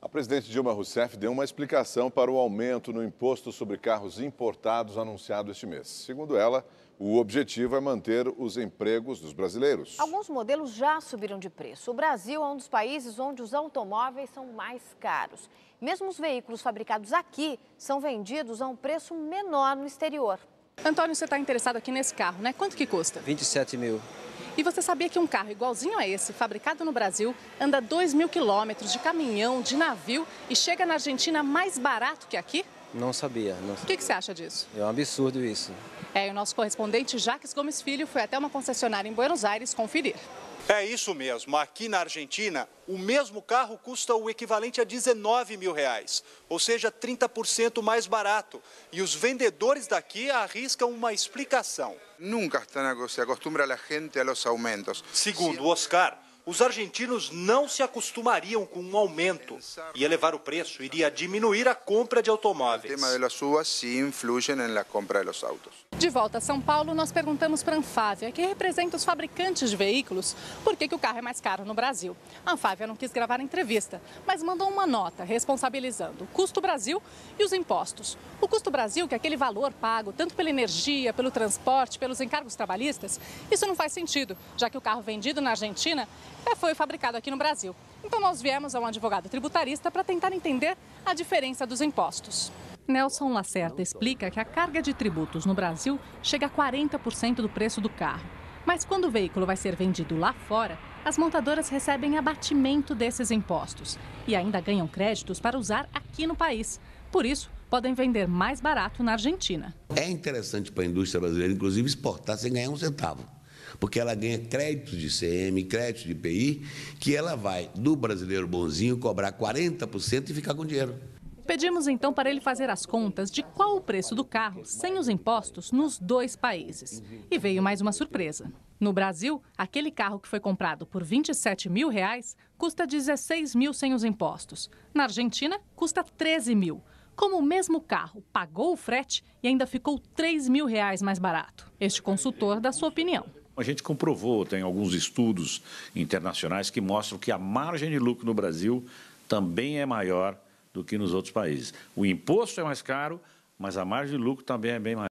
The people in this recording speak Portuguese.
A presidente Dilma Rousseff deu uma explicação para o aumento no imposto sobre carros importados anunciado este mês. Segundo ela, o objetivo é manter os empregos dos brasileiros. Alguns modelos já subiram de preço. O Brasil é um dos países onde os automóveis são mais caros. Mesmo os veículos fabricados aqui são vendidos a um preço menor no exterior. Antônio, você está interessado aqui nesse carro, né? Quanto que custa? 27 mil. E você sabia que um carro igualzinho a esse, fabricado no Brasil, anda 2.000 quilômetros de caminhão, de navio e chega na Argentina mais barato que aqui? Não sabia. Não... O que você acha disso? É um absurdo isso. E o nosso correspondente Jacques Gomes Filho foi até uma concessionária em Buenos Aires conferir. É isso mesmo. Aqui na Argentina, o mesmo carro custa o equivalente a 19 mil reais, ou seja, 30% mais barato. E os vendedores daqui arriscam uma explicação. Nunca se acostumbra a gente a los aumentos. Segundo Oscar, os argentinos não se acostumariam com um aumento. E elevar o preço iria diminuir a compra de automóveis. O tema das uvas sim influem na compra dos autos. De volta a São Paulo, nós perguntamos para a Anfávia, que representa os fabricantes de veículos, por que o carro é mais caro no Brasil. A Anfávia não quis gravar a entrevista, mas mandou uma nota responsabilizando o custo Brasil e os impostos. O custo Brasil, que é aquele valor pago tanto pela energia, pelo transporte, pelos encargos trabalhistas, isso não faz sentido, já que o carro vendido na Argentina foi fabricado aqui no Brasil. Então nós viemos a um advogado tributarista para tentar entender a diferença dos impostos. Nelson Lacerda explica que a carga de tributos no Brasil chega a 40% do preço do carro. Mas quando o veículo vai ser vendido lá fora, as montadoras recebem abatimento desses impostos e ainda ganham créditos para usar aqui no país. Por isso, podem vender mais barato na Argentina. É interessante para a indústria brasileira, inclusive, exportar sem ganhar um centavo. Porque ela ganha créditos de ICM, créditos de IPI, que ela vai, do brasileiro bonzinho, cobrar 40% e ficar com dinheiro. Pedimos então para ele fazer as contas de qual o preço do carro sem os impostos nos dois países. E veio mais uma surpresa. No Brasil, aquele carro que foi comprado por 27 mil reais custa 16 mil sem os impostos. Na Argentina, custa 13 mil. Como o mesmo carro pagou o frete e ainda ficou 3 mil reais mais barato. Este consultor dá sua opinião. A gente comprovou, tem alguns estudos internacionais que mostram que a margem de lucro no Brasil também é maior do que nos outros países. O imposto é mais caro, mas a margem de lucro também é bem maior.